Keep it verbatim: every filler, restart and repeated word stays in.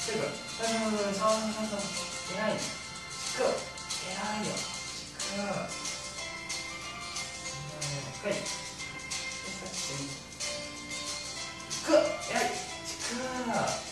这个，但是超超超超，偉い。しく、偉いよ。しく。はい。しく、偉い。しく。